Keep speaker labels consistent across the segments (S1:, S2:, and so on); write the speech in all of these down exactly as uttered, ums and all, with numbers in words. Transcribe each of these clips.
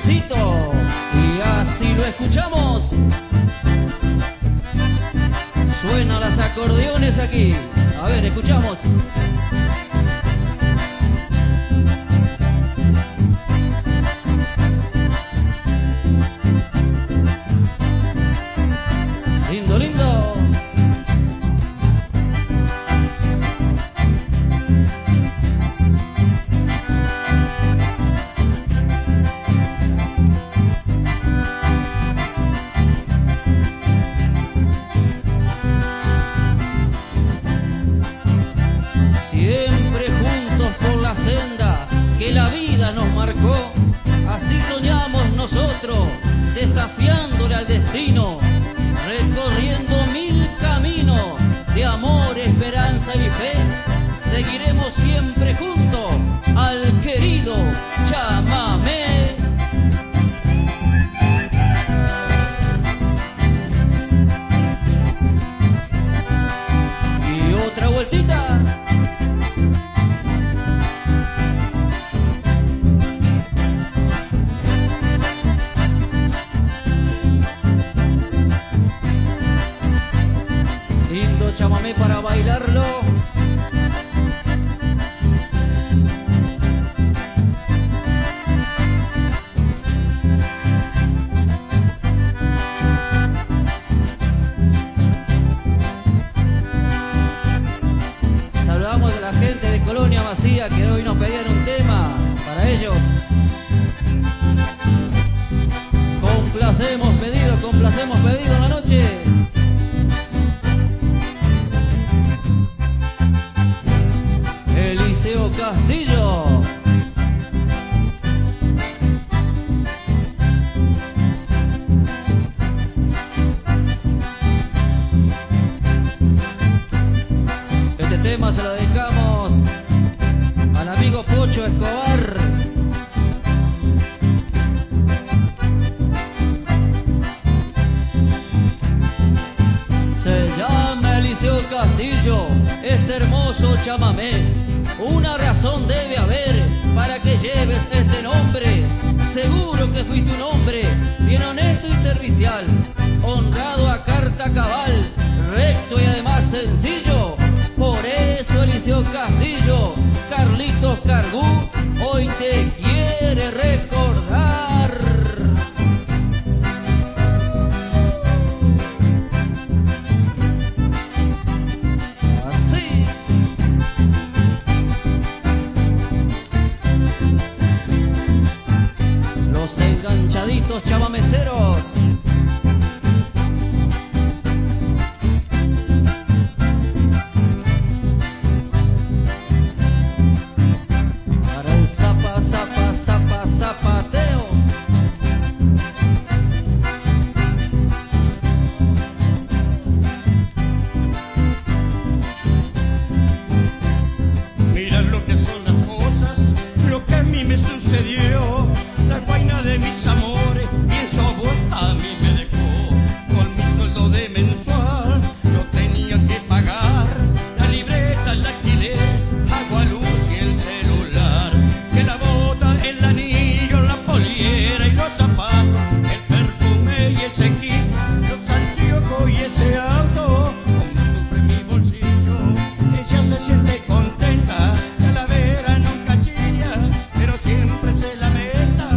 S1: Juancito. Y así lo escuchamos. Suenan los acordeones aquí. A ver, escuchamos. Lindo, lindo. Siempre juntos por la senda que la vida nos marcó, así soñamos nosotros, desafiándole al destino, recorriendo mil caminos de amor, esperanza y fe. Seguiremos siempre juntos al querido chamamé. Y otra vueltita. Lindo chamamé para bailarlo. Saludamos a la gente de Colonia Masía que hoy nos pedían un tema para ellos. Complacemos pedido, complacemos pedido en la noche. Eliseo Castillo. Este tema se lo dedicamos al amigo Pocho Escobar. Se llama Eliseo Castillo, este hermoso chamamé. Una razón debe haber para que lleves este nombre. Seguro que fuiste un hombre bien honesto y servicial, honrado a carta cabal, recto y además sencillo. Por eso Eliseo Castillo, Carlitos Cargú, hoy te quiere recordar. Enganchaditos chamameceros. Para el zapa, zapa, zapa, zapateo.
S2: Mira lo que son las cosas, lo que a mí me sucedió. La guaina de mis amores, bien su abuela a mí me dejó. Con mi sueldo de mensual, yo tenía que pagar la libreta, el alquiler, agua, luz y el celular. Que la bota, el anillo, la poliera y los zapatos, el perfume y ese kit, los anteojos y ese auto. Como sufre mi bolsillo, ella se siente contenta. Calavera nunca chilla, pero siempre se lamenta.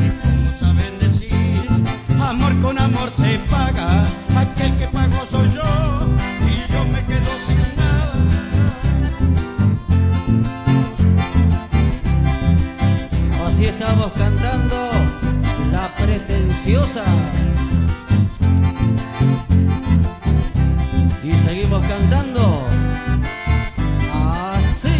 S2: Amor con amor se paga, aquel que pagó soy yo y yo me quedo sin nada.
S1: Así estamos cantando La Pretenciosa. Y seguimos cantando así.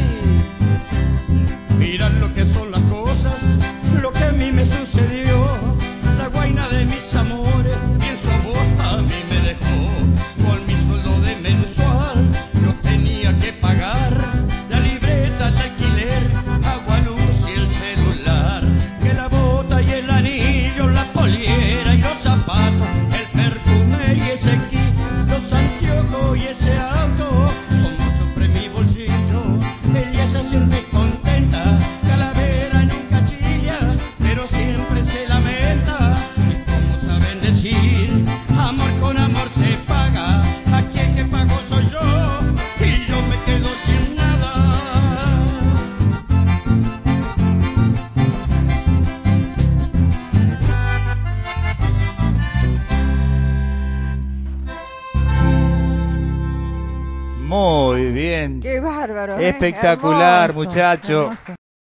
S2: Mira lo que son las cosas, lo que a mí me sucedió. La guaina de mis amores, bien su amor a mí me dejó. Con mi sueldo de mensual, yo tenía que pagar la libreta, el alquiler, agua, luz y el celular. Que la bota y el anillo, la poliera y los zapatos, el perfume y ese kit, los anteojos y ese auto.
S3: bien.
S4: Qué bárbaro. ¿eh?
S3: Espectacular,
S4: Hermoso,
S3: muchacho.
S4: hermoso.